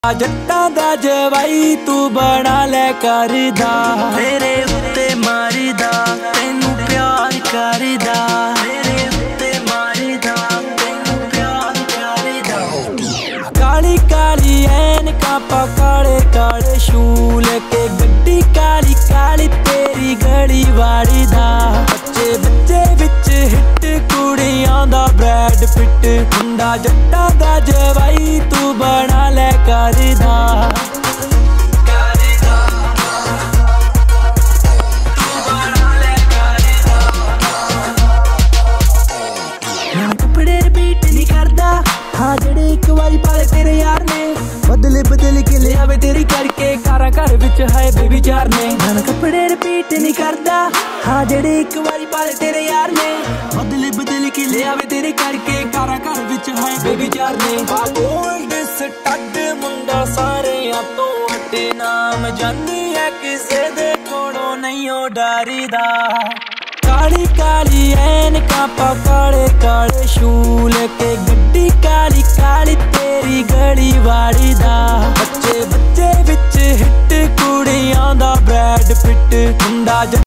जट्टा दा जवाई तू बना ले करदा, तेरे उत्ते मारदा तेनू प्यार करदा, तेरे उत्ते मारदा तेनू प्यार करदा। काली काली ऐनकां पा काले काले शूल के गड्डी काली काली तेरी गली वाड़दा। बच्चे बच्चे विच हिट कुड़ियां दा ब्रैड पिट, मुंडा जट्टा दा जवाई तू बना ले करदा। कपड़े रिपीट नहीं करदा, हाँ जेड़े एक बारी पाले तेरे यार ने, बदले बदल के ले आवे तेरी करके कारा घर विच है बेबी चार ने। कपड़े रिपीट नहीं करदा, हाँ जेड़े एक बारी पाले तेरे यार ने, बदले बदल के ले आवे तेरे करके कारा घर विच है बेबी चार ने। गोल्ड स्टड मुंडा सारे तो हटे नाम जानी है किसे दे कोड़ो नहीं हो डरदा। काली काली ऐनकां पा काले काले शूल के गड्डी काली काली तेरी गली वाड़दा।